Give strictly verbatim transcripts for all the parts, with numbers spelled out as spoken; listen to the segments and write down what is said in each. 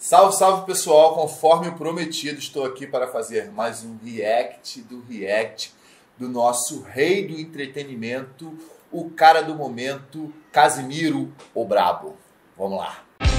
Salve, salve pessoal, conforme prometido, estou aqui para fazer mais um react do react do nosso rei do entretenimento, o cara do momento, Casimiro, o Brabo. Vamos lá.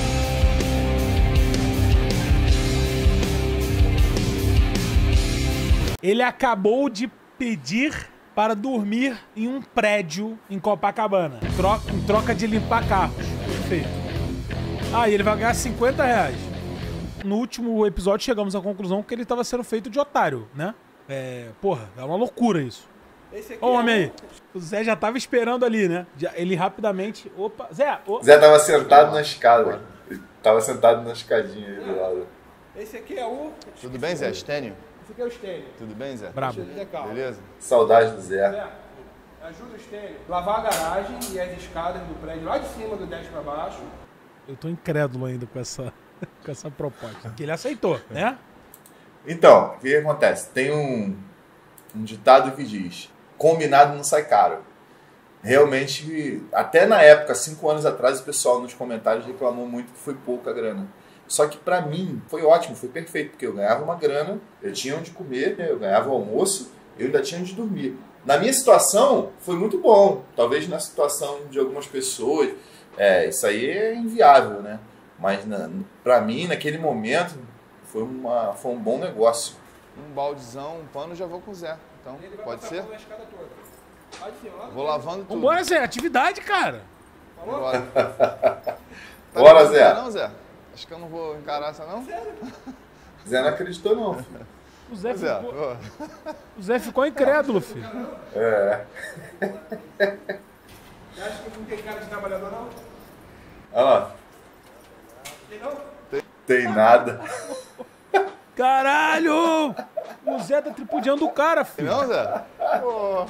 Ele acabou de pedir para dormir em um prédio em Copacabana, em troca, em troca de limpar carros. Perfeito. Ah, e ele vai ganhar cinquenta reais. No último episódio chegamos à conclusão que ele estava sendo feito de otário, né? É, porra, é uma loucura isso. Ô, homem aí. O Zé já tava esperando ali, né? Já, ele rapidamente... Opa, Zé! Oh. Zé tava sentado na escada. Ele tava sentado na escadinha aí do lado. Esse aqui é o... Tudo bem, Zé? Stênio? Esse aqui é o Stênio. Tudo bem, Zé? Brabo. Beleza? Saudade do Zé. Zé, ajuda o Stênio a lavar a garagem e as escadas do prédio lá de cima do dez para baixo. Eu tô incrédulo ainda com essa, com essa proposta. Que ele aceitou, né? Então, o que acontece? Tem um, um ditado que diz: combinado não sai caro. Realmente, até na época, cinco anos atrás, o pessoal nos comentários reclamou muito que foi pouca grana. Só que pra mim foi ótimo, foi perfeito, porque eu ganhava uma grana, eu tinha onde comer, eu ganhava o almoço, eu ainda tinha onde dormir. Na minha situação, foi muito bom. Talvez na situação de algumas pessoas, é, isso aí é inviável, né? Mas na, pra mim, naquele momento, foi, uma, foi um bom negócio. Um baldezão, um pano, já vou com o Zé. Então, Ele vai pode passar ser? pela escada toda. Lá de cima, lá Vou lavando tudo. Vambora, Zé. Atividade, cara. Falou? Bora. Tá Bora, ligado, Zé. Não, Zé? Acho que eu não vou encarar essa, não? Zé não acreditou não, filho. O Zé, Zé, ficou, pô. o Zé ficou incrédulo, filho. É. Você acha que não tem cara de trabalhador, não? Olha lá. Tem não? Tem nada. Caralho! O Zé tá tripudiando o cara, filho. Não, Zé? Pô,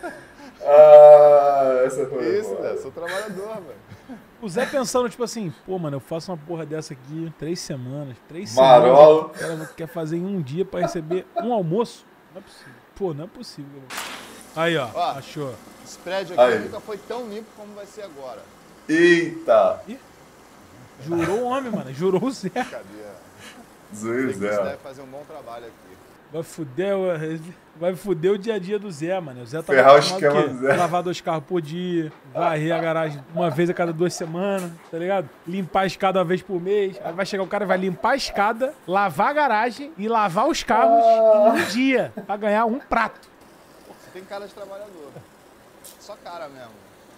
Ah, essa foi isso, boa. Zé. Sou trabalhador, velho. O Zé pensando, tipo assim, pô, mano, eu faço uma porra dessa aqui três semanas. Três Marolo. semanas. O cara quer fazer em um dia pra receber um almoço? Não é possível. Pô, não é possível. Aí, ó, Ó. achou. Esse prédio aqui Aí. nunca foi tão limpo como vai ser agora. Eita. Jurou o homem, mano. Jurou o Zé. Cadê? Zoei o Sei que você deve Zé. fazer um bom trabalho aqui. Vai fuder, o- vai fuder o dia a dia do Zé, mano. O Zé tá Ferrar o acostumado esquema o quê? do Zé. Lavar dois carros por dia, varrer a garagem uma vez a cada duas semanas, tá ligado? Limpar a escada uma vez por mês. Aí vai chegar o cara e vai limpar a escada, lavar a garagem e lavar os carros em um dia pra ganhar um prato. Pô, você tem cara de trabalhador. Só cara mesmo.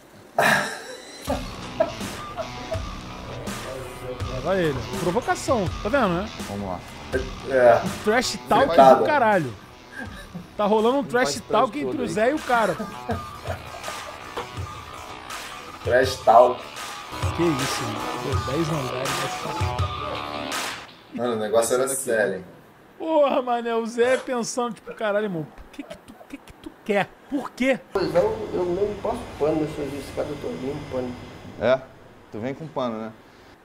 Olha ele. Provocação, tá vendo, né? Vamos lá. É. Trash talk Coitado. do caralho. Tá rolando um trash faz talk trash entre todo o aí. Zé e o cara. Trash talk. Que isso, mano. Pô, dez andares. Essa... Mano, o negócio era Descendo aqui, sério, hein? Porra, mané, o Zé pensando, tipo, caralho, irmão, por que que tu, que que tu quer? Por quê? Pois não, eu nem passo pano nessas escadas todinhas, pano. É? Tu vem com pano, né?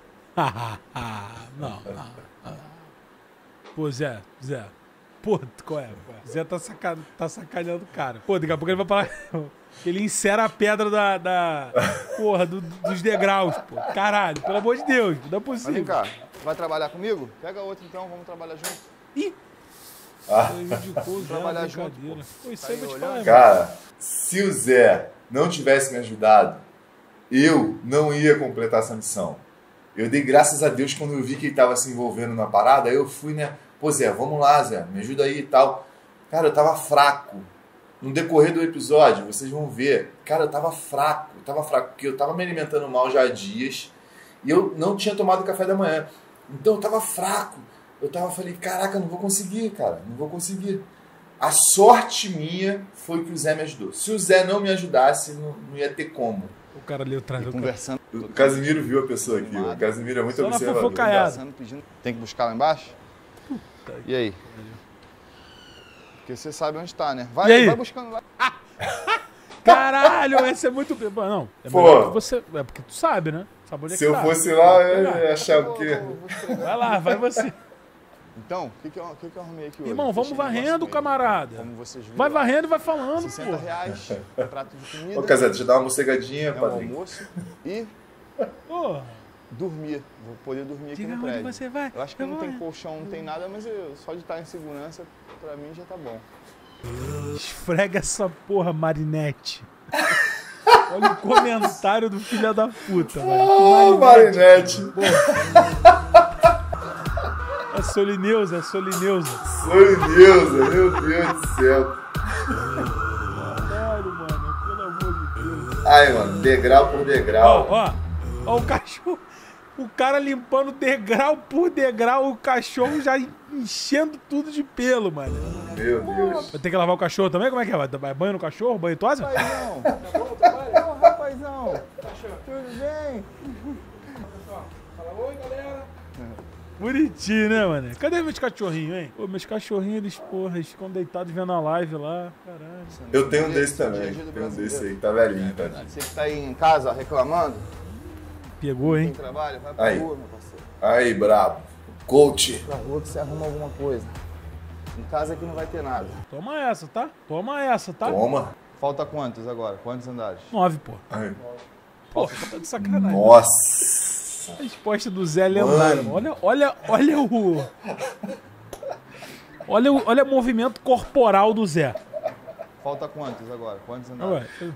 não, não, não. Pô, Zé, Zé. Pô, qual é? Qual é? Zé tá, saca... tá sacaneando o cara. Pô, daqui a pouco ele vai falar. Ele insera a pedra da. da... Porra, do- dos degraus, pô. Caralho, pelo amor de Deus, não é Mas vem possível. cá, vai trabalhar comigo? Pega outro então, vamos trabalhar junto. Ih! Ah. Prejudicou o Zé na Trabalhar junto, brincadeira. pô. Pô, isso Tá aí eu vou aí te falar, olhando. irmão. Cara, se o Zé não tivesse me ajudado, eu não ia completar essa missão. Eu dei graças a Deus quando eu vi que ele tava se envolvendo na parada, aí eu fui, né? Pô, Zé, vamos lá, Zé, me ajuda aí e tal. Cara, eu tava fraco. No decorrer do episódio, vocês vão ver. Cara, eu tava fraco. Eu tava fraco, porque eu tava me alimentando mal já há dias. E eu não tinha tomado café da manhã. Então eu tava fraco. Eu tava, falei, caraca, eu não vou conseguir, cara. Não vou conseguir. A sorte minha foi que o Zé me ajudou. Se o Zé não me ajudasse, não, não ia ter como. O cara ali atrás do cara. Conversando. O Casimiro viu a pessoa aqui. O Casimiro é muito Só na observador. fofocaiada. Conversando, pedindo. Tem que buscar lá embaixo? E aí? Porque você sabe onde tá, né? E Vai, aí? vai buscando lá. Caralho, esse é muito. Pô, não, é Pô. melhor que você. É porque tu sabe, né? Sabe onde é Se que eu tá. fosse lá, Vai eu pegar. ia achar o Vou- quê? vou- vou escrever. Vai lá, vai você. Então, o que, que, eu, o que, que eu arrumei aqui hoje? Irmão, vamos Fechei um negócio varrendo, com ele. camarada. Como vocês viram. Vai varrendo e vai falando, sessenta pô. reais, prato de comida. Ô, Casé, deixa eu dar uma morcegadinha, É um padrinho. almoço. E Porra. dormir. Vou poder dormir aqui Diga no onde prédio. você vai. Eu acho que Eu não vou. tem colchão, não tem nada, mas eu, só de estar em segurança, pra mim já tá bom. Esfrega essa porra, Marinette. Olha o comentário do filho da puta, mano. Oh, Marinette. É Solineusa, é Solineusa. Solineusa, meu Deus do céu. Caralho, mano, pelo amor de Deus. Ai, mano, degrau por degrau. Ó, ó, ó o cachorro. O cara limpando degrau por degrau, o cachorro já enchendo tudo de pelo, mano. Meu Deus. Vai ter que lavar o cachorro também? Como é que é? Vai banho no cachorro? Banho tosa? Rapazão! Ô, rapazão! Tudo bem? Fala, oi, galera. Bonitinho, né, mano? Cadê meus cachorrinhos, hein? Pô, meus cachorrinhos, eles, porra, eles ficam deitados vendo a live lá. Caralho. Eu tenho um desse também. Tenho um desse aí, tá velhinho, tá? Você que tá aí em casa reclamando, Pegou, tem hein? trabalho, vai pra Aí. rua, meu parceiro. Aí, brabo. Coach. Pra rua que você arruma alguma coisa. Em casa aqui não vai ter nada. Toma essa, tá? Toma essa, tá? Toma. Falta quantos agora? Quantos andares? Nove, pô. Ai. Pô, tá de sacanagem. Nossa. A resposta do Zé é lendária. Mano. Olha, olha, olha o... Olha o, olha o movimento corporal do Zé. Falta quantos agora? Quantos andares? Ué, eu-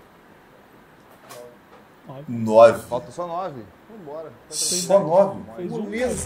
Nove. Falta só nove. Vambora. Só nove. Fez um. Beleza.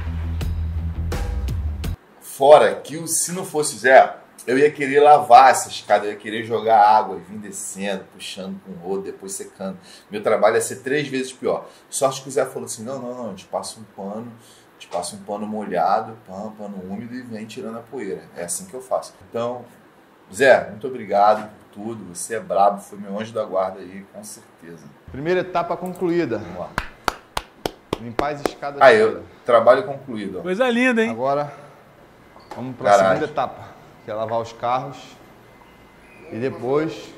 Fora que o- se não fosse o Zé, eu ia querer lavar essa escada, eu ia querer jogar água e vir descendo, puxando com o rodo, depois secando. Meu trabalho ia ser três vezes pior. Sorte que o Zé falou assim, não, não, não, a gente passa um pano, a gente passa um pano molhado, pano, pano úmido e vem tirando a poeira. É assim que eu faço. Então, Zé, muito obrigado por tudo, você é brabo, foi meu anjo da guarda aí, com certeza. Primeira etapa concluída. Vamos lá. Limpar as escadas. Aí, todas. eu, trabalho concluído. Ó. Coisa linda, hein? Agora, vamos para a Garagem. segunda etapa, que é lavar os carros. E depois...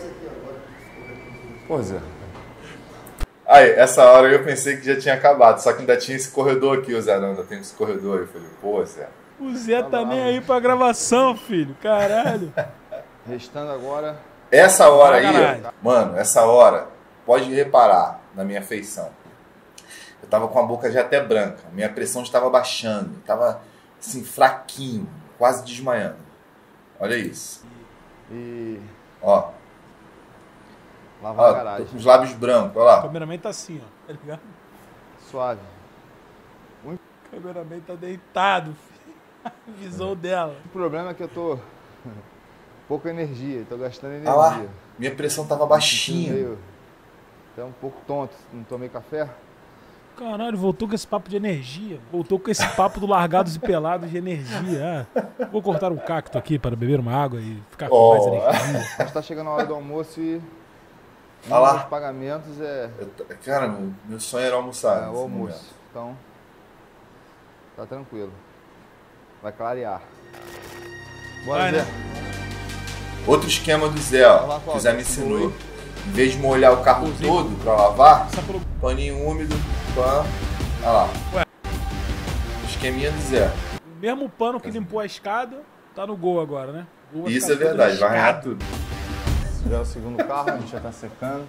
Pô, Zé. Aí, essa hora eu pensei que já tinha acabado, só que ainda tinha esse corredor aqui, o Zé, não, ainda tem esse corredor aí. Eu falei, pô, Zé. O Zé tá nem aí pra gravação, filho. Caralho. Restando agora... Essa hora aí, Caralho. ó, mano, essa hora, pode reparar na minha feição. Eu tava com a boca já até branca, minha pressão estava baixando, tava assim, fraquinho, quase desmaiando. Olha isso. E... Ó, lavar a ó, tô garagem. com os lábios brancos, olha O lá. cameraman tá assim, ó. Tá ligado? Suave. O cameraman tá deitado, filho. A visão dela. O problema é que eu tô... pouca energia, tô gastando Olha lá, energia. minha pressão tava baixinha. Meio... Até um pouco tonto, não tomei café. Caralho, voltou com esse papo de energia. Voltou com esse papo do largados e pelados de energia. Ah, vou cortar um cacto aqui para beber uma água e ficar com Oh. mais energia. Mas tá chegando a hora do almoço e... Um Olha lá. dos pagamentos é, Eu tô- cara, meu, meu sonho era almoçar. é nesse o almoço. momento. Então, tá tranquilo. Vai clarear. Bora, Vai, Zé. né? Outro esquema do Zé, ó, Lavar que qual? o Zé me ensinou. Em vez de molhar o carro todo pra lavar, Só pelo... paninho úmido, pã. Olha lá. Ué. Esqueminha do Zé. O mesmo pano que limpou a escada tá no gol agora, né? O gol vai Isso ficar é todo verdade, vai riscado. arranhar tudo. Já é o segundo carro, a gente já tá secando.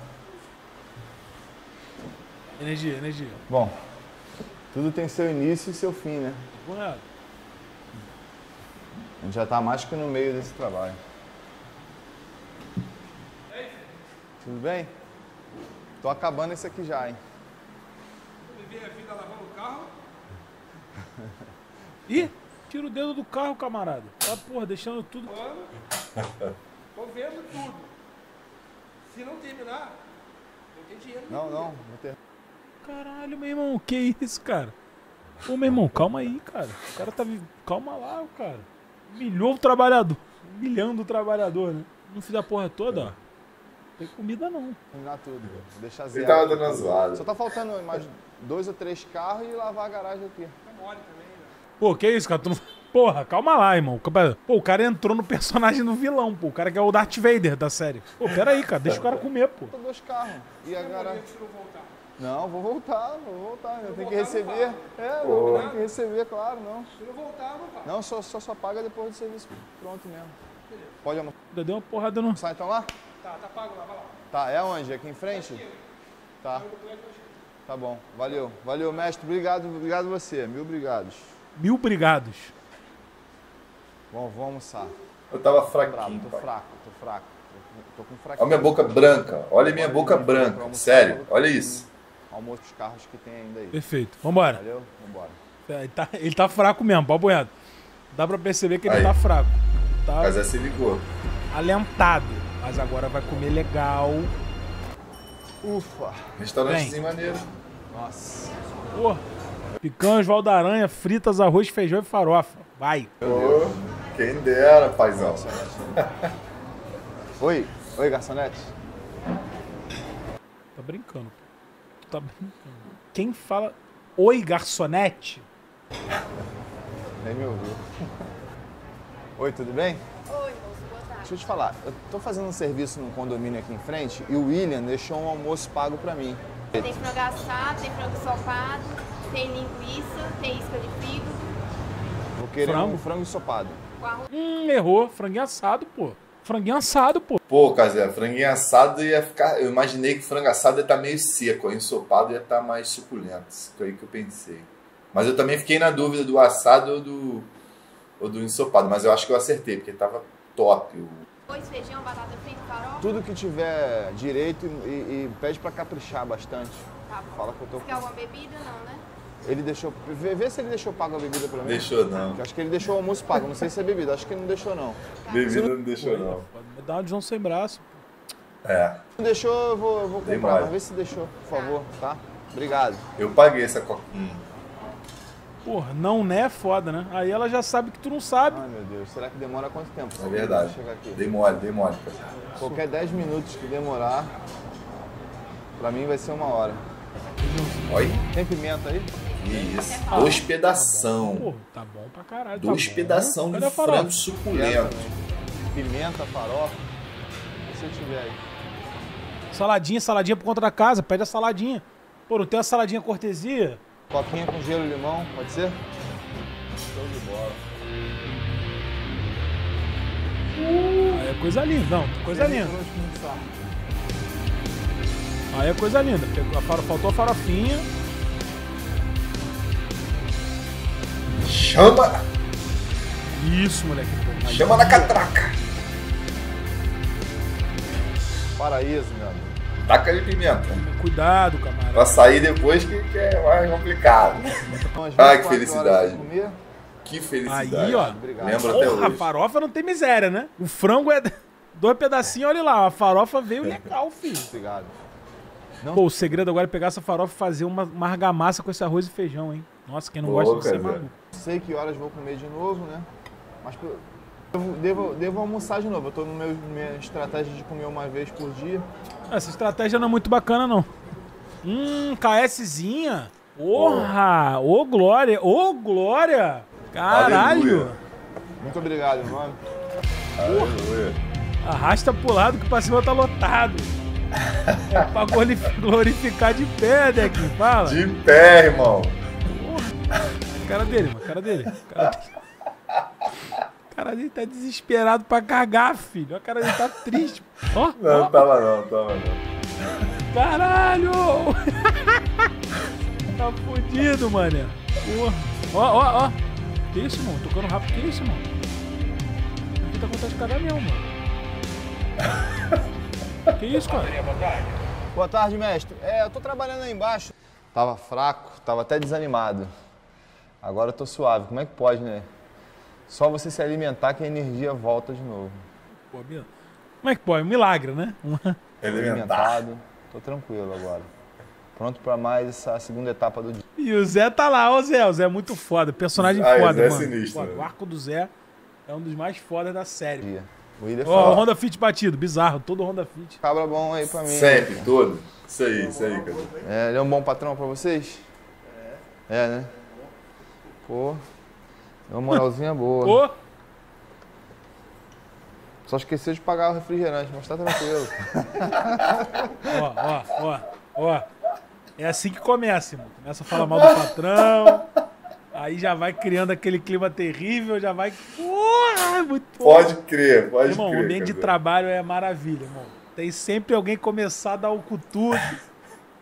Energia, energia. Bom, tudo tem seu início e seu fim, né? Correto. A gente já tá mais que no meio desse trabalho. Tudo bem? Tô acabando esse aqui já, hein? Viver a vida lavando o carro. Ih, tira o dedo do carro, camarada. Tá, porra, deixando tudo... Mano, tô vendo tudo. Se não terminar, não tem dinheiro. Não, não, vou ter... Caralho, meu irmão, que isso, cara? Ô, meu irmão, calma aí, cara. O cara tá... vi- Calma lá, cara. Humilhou o trabalhador. Humilhando o trabalhador, né? Não fiz a porra toda, ó. Não tem comida, não. terminar tudo. Vou deixar Ele zero. tava dando uma zoada. Só tá faltando mais dois ou três carros e lavar a garagem aqui. É mole também, né? Pô, que isso, cara? Tu não... Porra, calma lá, irmão. Pô, o cara entrou no personagem do vilão, pô. O cara que é o Darth Vader da série. Pô, pera aí, cara. Deixa o cara comer, pô. Faltam dois carros. E a garagem... Se não voltar. Não, vou voltar, vou voltar. Eu tenho que voltar, receber. não É, eu tenho que receber, claro, não. Se não voltar, não vai. Não, só, só, só paga depois do serviço pronto mesmo. Pode almoçar Ainda deu uma porrada no... então lá? Tá, tá pago lá, vai lá. Tá, é onde? Aqui em frente? Tá. Tá bom, valeu. Valeu, mestre. Obrigado, obrigado você. Mil obrigados. Mil obrigados. Bom, vamos almoçar. Eu tava Bravo, fraquinho, tô pai. fraco, tô fraco. Tô, tô com fraquinho. Olha minha boca branca. Olha minha boca branca. Sério, olha isso. Almoço dos carros que tem ainda aí. Perfeito. Vambora. Valeu? Vambora. Ele tá, ele tá fraco mesmo, papo reto. Dá pra perceber que ele Aí. tá fraco. Tá Casé se ligou. alentado. Mas agora vai comer legal. Ufa. Restaurantezinho maneiro. Nossa. Pô, picanhas, Valdaranha, fritas, arroz, feijão e farofa. Vai. Ô, quem dera, paizão. Oi, oi, garçonete. Tá brincando. Tu tá brincando. Quem fala oi, garçonete? Nem me ouviu. Oi, tudo bem? Oi, moço, boa tarde. Deixa eu te falar, eu tô fazendo um serviço no condomínio aqui em frente e o William deixou um almoço pago pra mim. Tem frango assado, tem frango ensopado, tem linguiça, tem isca de fígado, Vou querer Frango? um frango ensopado. com arroz. Hum, errou. Franguinho assado, pô. Franguinho assado, pô. Pô, Casé, franguinho assado ia ficar. Eu imaginei que frango assado ia estar meio seco, o ensopado ia estar mais suculento. Isso foi aí que eu pensei. Mas eu também fiquei na dúvida do assado ou do, ou do ensopado, mas eu acho que eu acertei, porque tava top. O- Arroz, feijão, batata frita, farofa. Tudo que tiver direito e, e pede pra caprichar bastante. Tá bom. Fala que eu tô Você quer alguma bebida? Não, né? Ele deixou. Vê, vê se ele deixou pago a bebida pra mim. Deixou não. Porque eu acho que ele deixou o almoço pago. Não sei se é bebida. Acho que ele não deixou, não. Bebida não deixou, não. Pode dar um João sem braço. É, Não deixou, eu vou, eu vou Dei comprar. mole. Mas vê se deixou, por favor, tá? Obrigado. eu paguei essa coquinha. Porra, não né é foda, né? Aí ela já sabe que tu não sabe. Ai, meu Deus. Será que demora quanto tempo? É verdade. Pra chegar aqui? Dei mole, dei mole. Casé. Qualquer dez minutos que demorar, pra mim vai ser uma hora. Olha, Tem pimenta aí? que isso. Dois pedação. Pô, tá bom pra caralho. Dois tá bom. pedação de Cadê a farofa? frango suculento. Pimenta, farofa. E se eu tiver aí? Saladinha, saladinha por conta da casa. Pede a saladinha. Pô, não tem a saladinha cortesia? Coquinha com gelo e limão, pode ser? Show de bola. Aí é coisa linda. Não, coisa linda. Aí é coisa linda. Pegou a faro- Faltou a farofinha. Chama, Isso, moleque. Pô, aí- chama na catraca. Paraíso, meu amigo. Taca ali pimenta. Cuidado, camarada. Pra sair depois que, que é mais complicado. Então, às Ai, que vinte e quatro felicidade. horas sem comer, Que felicidade. Aí, ó. Obrigado. Lembro até Porra, a hoje. farofa não tem miséria, né? O frango é dois pedacinhos, olha lá. A farofa veio legal, filho. Obrigado. Pô, o segredo agora é pegar essa farofa e fazer uma, uma argamassa com esse arroz e feijão, hein? Nossa, quem não Pô, gosta disso é cara. maluco. Sei que horas vou comer de novo, né? Mas pô, eu devo, devo almoçar de novo. Eu tô no meu minha estratégia de comer uma vez por dia. Essa estratégia não é muito bacana, não. Hum, KSzinha. Porra! Ô, Glória! Ô, Glória! Caralho! Aleluia. Muito obrigado, meu nome. Aleluia. Arrasta pro lado que pra cima tá lotado. É pra glori- glorificar de pé, né, que fala? De pé, irmão. Cara dele, mano. Cara dele. Cara dele. Cara dele tá desesperado pra cagar, filho. A cara dele tá triste. Ó, Não, ó. tava não, tava não. Caralho! Tá fudido, mané. Porra. Ó, ó, ó. Que isso, mano? Tocando rápido. Que isso, mano? Aqui tá com vontade de cagar mesmo, mano. Que isso, cara? Boa tarde, mestre. É, eu tô trabalhando aí embaixo. Tava fraco, tava até desanimado. Agora eu tô suave. Como é que pode, né? Só você se alimentar que a energia volta de novo. Pô, meu. Como é que pode? Um milagre, né? Elementar. Alimentado. Tô tranquilo agora. Pronto pra mais essa segunda etapa do dia. E o Zé tá lá, ó, Zé. O Zé é muito foda. Personagem Ah, o foda, Zé é mano. sinistro, Foda. né? O arco do Zé é um dos mais fodas da série. O William Ó, o fala, Honda Fit batido. Bizarro. Todo Honda Fit. cabra bom aí pra mim. Sempre, todo. Isso aí, isso aí, cara. É, ele é um bom patrão pra vocês? É. É, né? Pô, é uma moralzinha boa. Ô, Só esqueceu de pagar o refrigerante, mas tá tranquilo. ó, ó, ó, ó. É assim que começa, irmão. Começa a falar mal do patrão. Aí já vai criando aquele clima terrível, já vai. Porra, é muito Pode crer, pode Irmão, o crer. ambiente de cara. trabalho é maravilha, irmão. Tem sempre alguém começar a dar o cutudo.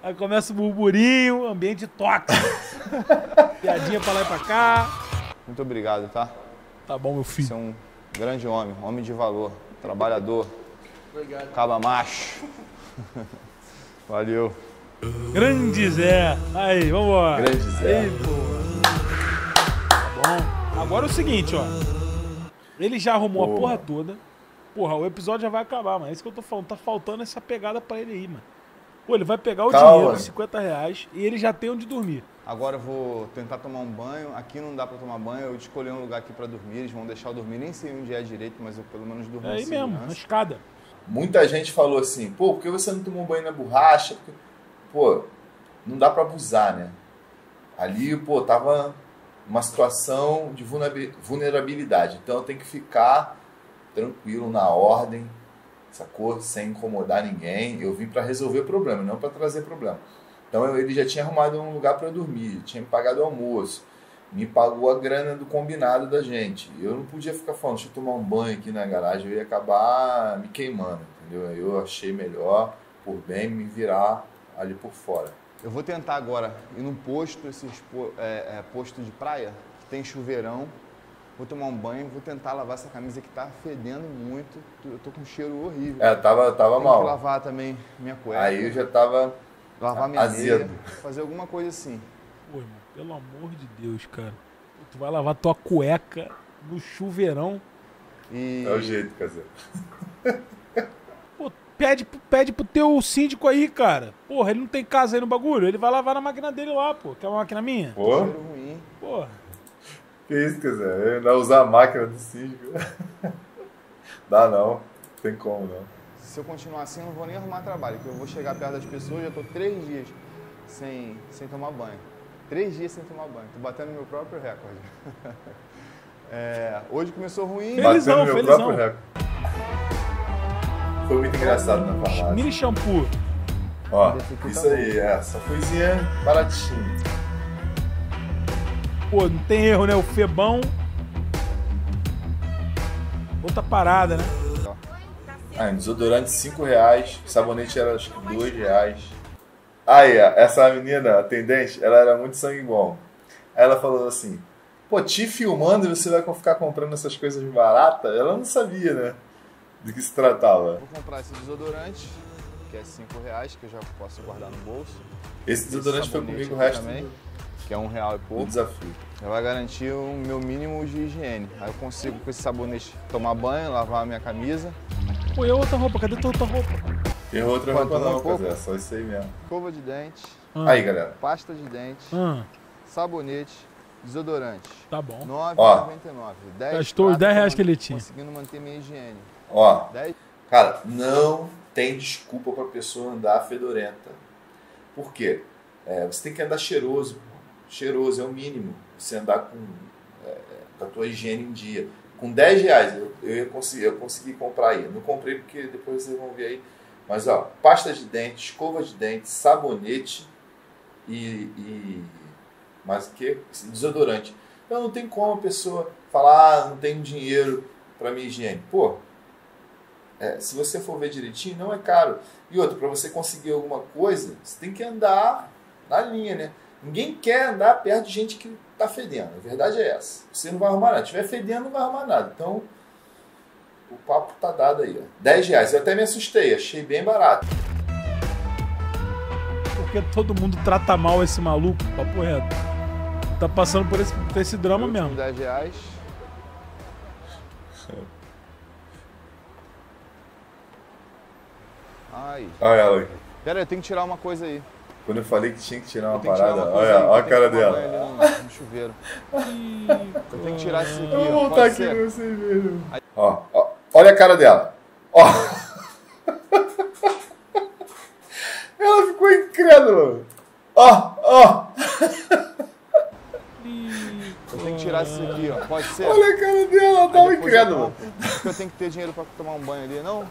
Aí começa o burburinho, ambiente tóxico. Piadinha pra lá e pra cá. Muito obrigado, tá? Tá bom, meu filho. Você é um grande homem, homem de valor, trabalhador. Obrigado. Caba macho. Valeu. Grande Zé. Aí, vambora. Grande Zé. Aí, pô. Tá bom. Agora é o seguinte, ó. Ele já arrumou Pô, a porra mano. toda. Porra, o episódio já vai acabar, mas é isso que eu tô falando. Tá faltando essa pegada pra ele aí, mano. Pô, ele vai pegar o Calma. dinheiro, cinquenta reais, e ele já tem onde dormir. Agora eu vou tentar tomar um banho. Aqui não dá pra tomar banho. Eu escolhi um lugar aqui pra dormir. Eles vão deixar eu dormir. Nem sei onde é direito, mas eu pelo menos durmo É aí em mesmo, segurança. na escada. Muita gente falou assim, pô, por que você não tomou banho na borracha? Porque, pô, não dá pra abusar, né? Ali, pô, tava uma situação de vulnerabi- vulnerabilidade. Então eu tenho que ficar tranquilo, na ordem, sacou? Sem incomodar ninguém. Eu vim pra resolver o problema, não pra trazer problema. Então eu- ele já tinha arrumado um lugar pra eu dormir, tinha me pagado o almoço, me pagou a grana do combinado da gente. Eu não podia ficar falando, deixa eu tomar um banho aqui na garagem, eu ia acabar me queimando, entendeu? Eu achei melhor, por bem, me virar ali por fora. Eu vou tentar agora ir num posto, esses po- é, é, posto de praia, que tem chuveirão. Vou tomar um banho, vou tentar lavar essa camisa que tá fedendo muito. Eu tô com um cheiro horrível. É, tava, tava Tem que mal. lavar também minha cueca, Aí eu já tava lavar minha azedo. meia, fazer alguma coisa assim. Pô, irmão, pelo amor de Deus, cara. Tu vai lavar tua cueca no chuveirão. E É o jeito, caseiro. Pô, pede, pede pro teu síndico aí, cara. Porra, ele não tem casa aí no bagulho. Ele vai lavar na máquina dele lá, pô. Quer uma máquina minha? Pô, cheiro ruim. Porra. que isso, caseiro? Ainda usar a máquina do síndico. Dá não, tem como não. Se eu continuar assim, eu não vou nem arrumar trabalho, porque eu vou chegar perto das pessoas, já tô três dias sem, sem tomar banho. Três dias sem tomar banho. Tô batendo meu próprio recorde. É, hoje começou ruim. Felizão, Batendo meu felizão. próprio recorde. Foi muito engraçado na farmácia. Mini shampoo. Ó, Esse aqui isso tá aí, é, essa coisinha baratinha. Pô, não tem erro, né? O Febão. Outra parada, né? Ah, desodorante cinco reais, sabonete era acho que dois reais. Aí, ó, essa menina, atendente, ela era muito sangue bom. Aí ela falou assim, pô, te filmando e você vai ficar comprando essas coisas baratas? Ela não sabia, né, do que se tratava. Vou comprar esse desodorante, que é cinco reais, que eu já posso guardar no bolso. Esse desodorante foi sabonete comigo o aqui resto também, do, que é um real e do pouco. desafio. Já vai garantir o meu mínimo de higiene. Aí eu consigo com esse sabonete tomar banho, lavar a minha camisa. Pô, e a outra roupa? Cadê tua outra roupa? Tem outra Quanto? roupa não, Um pouco? Cazé, só isso aí mesmo. Escova de dente, Ah, Aí, galera, pasta de dente, ah, sabonete, desodorante. tá bom. nove Ó. reais e noventa e nove centavos. dez Gastou os pratos, dez reais tô que ele tinha. Conseguindo manter minha higiene. ó, dez cara, não tem desculpa pra pessoa andar fedorenta. Por quê? É, você tem que andar cheiroso. Cheiroso é o mínimo. Você andar com, é, com a tua higiene em dia. Com dez reais eu, eu, ia conseguir, eu consegui comprar aí. Eu não comprei porque depois vocês vão ver aí. Mas ó, pasta de dente, escova de dente, sabonete e, e mais o que? Desodorante. Então não tem como a pessoa falar, ah, não tenho dinheiro para minha higiene. Pô, é, se você for ver direitinho, não é caro. E outra, para você conseguir alguma coisa, você tem que andar na linha, né? Ninguém quer andar perto de gente que tá fedendo. A verdade é essa. Você não vai arrumar nada. Se estiver fedendo, não vai arrumar nada. Então, o papo tá dado aí, ó. dez reais. Eu até me assustei. Achei bem barato. Porque todo mundo trata mal esse maluco, papo reto. Tá passando por esse, por esse drama últimos mesmo. dez reais. Ai. Olha ela aí. Pera aí, eu tenho que tirar uma coisa aí. Quando eu falei que tinha que tirar Eu uma tenho que tirar parada, uma coisa olha, aí, olha eu a tenho cara que tomar dela. banho ali no, no chuveiro. Eu tenho que tirar isso aqui. Eu vou ó. voltar Pode aqui ser? pra você ver. Ó, ó, olha a cara dela. Ó. Ela ficou incrédula. Ó, ó. Eu tenho que tirar isso aqui, ó. Pode ser? Olha a cara dela, ela Aí tava depois eu incrédula. compro, porque eu tenho que ter dinheiro pra tomar um banho ali, não?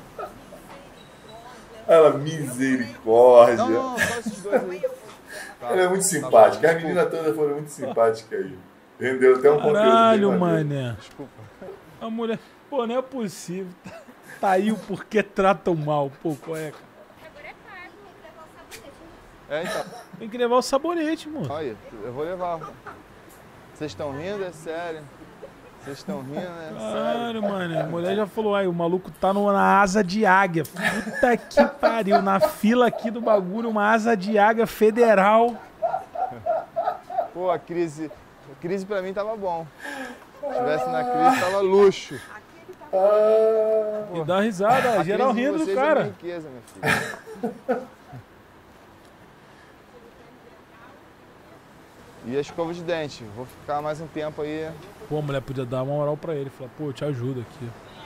Ela, misericórdia. Não, não, só esses dois aí. Tá, Ela é muito tá simpática. bom, As meninas todas foram muito simpáticas aí. Rendeu até um conteúdo bem Caralho, maneiro. mané. Desculpa. A mulher. Pô, não é possível. Tá aí o porquê tratam mal. Pô, qual é, cara? Agora é pago, levar o sabonete. É, então. Tem que levar o sabonete, mano. Olha, eu vou levar. Vocês estão rindo? É sério. Vocês estão rindo, é Caralho, mano. A mulher já falou, ai, o maluco tá no, na asa de águia. Puta que pariu. Na fila aqui do bagulho, uma asa de águia federal. Pô, a crise... A crise pra mim tava bom. Se estivesse na crise, tava luxo. E dá risada, geral rindo do cara. É uma riqueza, minha filha. E a escova de dente. Vou ficar mais um tempo aí. Pô, a mulher podia dar uma moral pra ele. Falar, pô, eu te ajudo aqui.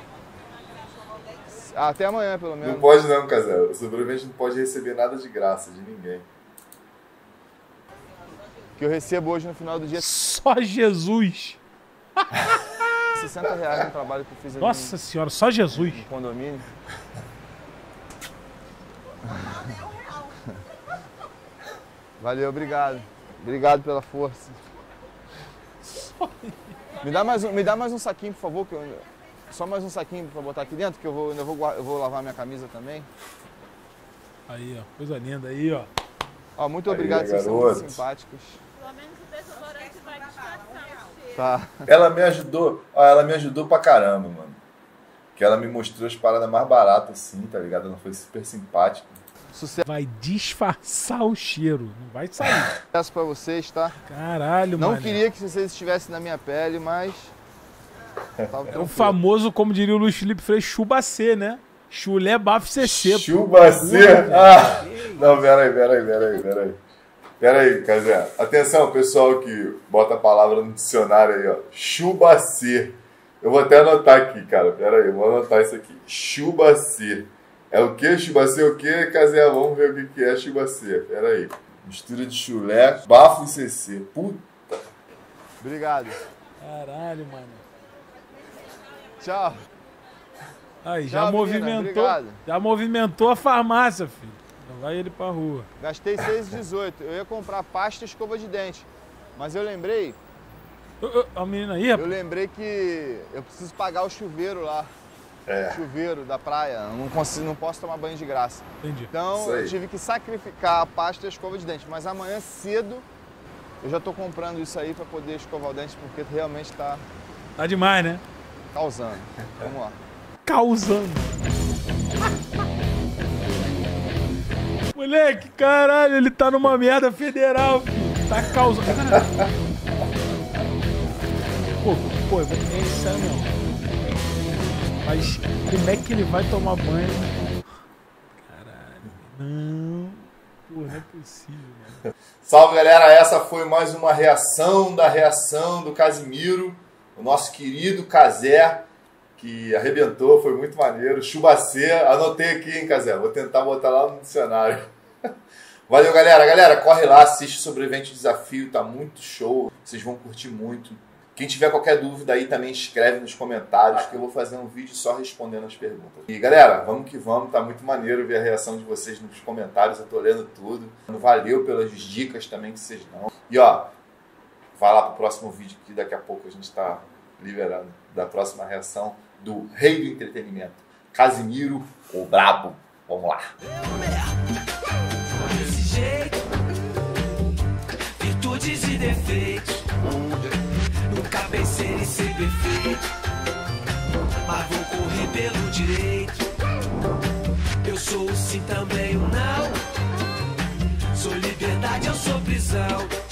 Até amanhã, pelo menos. Não pode não, Casé. O sobrevivente não pode receber nada de graça de ninguém. Que eu recebo hoje no final do dia. Só Jesus. sessenta reais no trabalho que eu fiz ali. Nossa senhora, só Jesus. No condomínio. Valeu, obrigado. Obrigado pela força. Me dá mais um, me dá mais um saquinho, por favor, que eu, só mais um saquinho pra botar aqui dentro, que eu vou, eu vou, eu vou lavar minha camisa também. Aí, ó, coisa linda aí, ó. Ó, muito Aí, obrigado, vocês são muito simpáticos. Pelo menos o desodorante vai disfarçar o cheiro. Tá. Ela me ajudou, ó, ela me ajudou pra caramba, mano. Que ela me mostrou as paradas mais baratas, assim, tá ligado? Ela foi super simpática. Sucesso Vai disfarçar o cheiro, não vai sair. pra vocês, tá? Caralho, Não mano. queria que vocês estivessem na minha pele, mas... Tava É o famoso, como diria o Luiz Felipe Freire, chubacê, né? Chulé bafo C C. Chubacê? Ah! Não, peraí, peraí, peraí, peraí. Peraí, Casé. Atenção, pessoal que bota a palavra no dicionário aí, ó. Chubacê. Eu vou até anotar aqui, cara. Peraí, eu vou anotar isso aqui. Chubacê. É o que? Chubacê é o que, Casé? Vamos ver o que é chubacê. Peraí. Mistura de chulé, bafo e C C. Puta. Obrigado. Caralho, mano. Tchau. Aí, já Tchau, movimentou. menina, obrigado. Já movimentou a farmácia, filho. Não vai ele pra rua. Gastei seis e dezoito. Eu ia comprar pasta e escova de dente. Mas eu lembrei, Ô, ô, A menina aí, eu rapaz. lembrei que eu preciso pagar o chuveiro lá. É. O chuveiro da praia. Eu não, consigo, não posso tomar banho de graça. Entendi. Então Isso aí. eu tive que sacrificar a pasta e a escova de dente. Mas amanhã cedo eu já tô comprando isso aí pra poder escovar o dente, porque realmente tá Tá demais, né? causando. Vamos lá. Causando. Moleque, caralho, ele tá numa merda federal, filho. Tá causando. Pô, pô, eu vou ter isso aí, não. Mas como é que ele vai tomar banho? Caralho. Não. Pô, não é possível, mano. Salve, galera. Essa foi mais uma reação da reação do Casimiro. O nosso querido Casé, que arrebentou, foi muito maneiro. Chubacê, anotei aqui, hein, Casé? Vou tentar botar lá no dicionário. Valeu, galera. Galera, corre lá, assiste o Sobrevivente Desafio, tá muito show. Vocês vão curtir muito. Quem tiver qualquer dúvida aí também escreve nos comentários, que eu vou fazer um vídeo só respondendo as perguntas. E galera, vamos que vamos, tá muito maneiro ver a reação de vocês nos comentários, eu tô lendo tudo. Valeu pelas dicas também que vocês dão. E ó, vai lá pro próximo vídeo que daqui a pouco a gente tá liberando da próxima reação do rei do entretenimento, Casimiro, o brabo. Vamos lá. Desse jeito, virtudes e defeitos. Nunca pensei em ser perfeito, mas vou correr pelo direito. Eu sou o sim, também o não. Sou liberdade, eu sou prisão.